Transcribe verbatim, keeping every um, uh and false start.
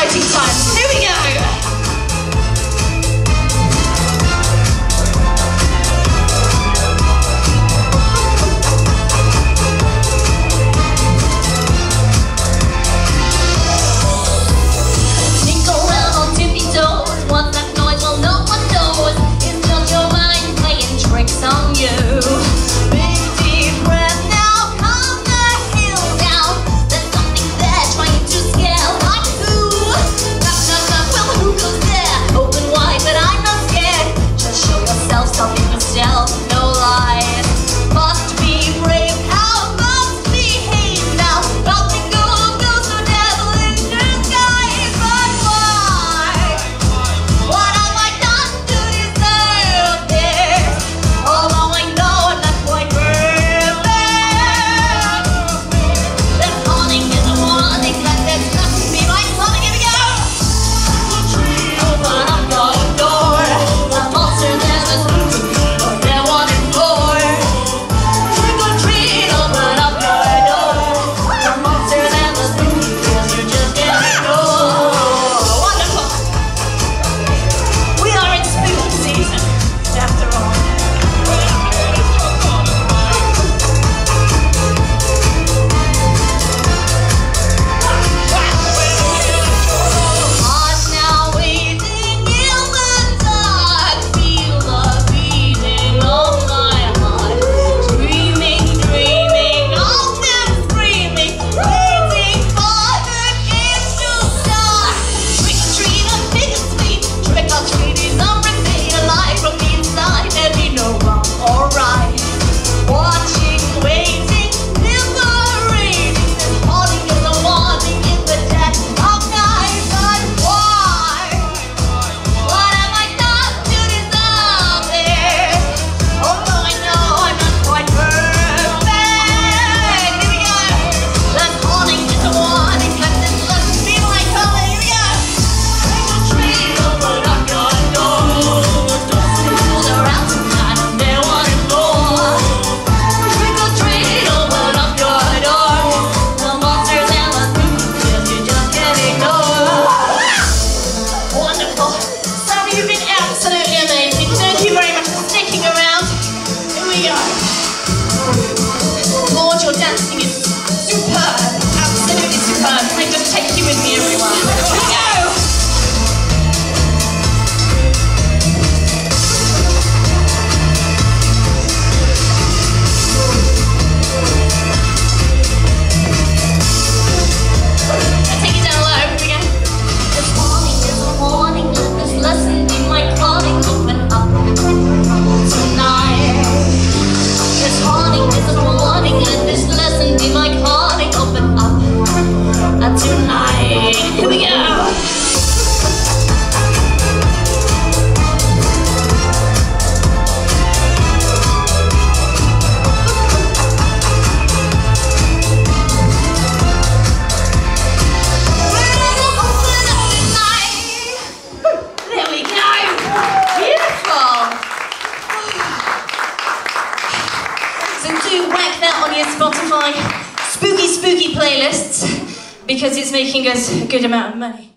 exciting times. Here we go. Dancing is superb, absolutely superb. Can I just take you with me, everyone? Here we go! I'll take it down low. Here we go. This morning is a warning, and this lesson be my calling. Open up tonight. This morning is a warning, and this lesson be my calling. Open up tonight. Here we go. There we go. Beautiful. So do whack that on your Spotify spooky spooky playlists, because it's making us a good amount of money.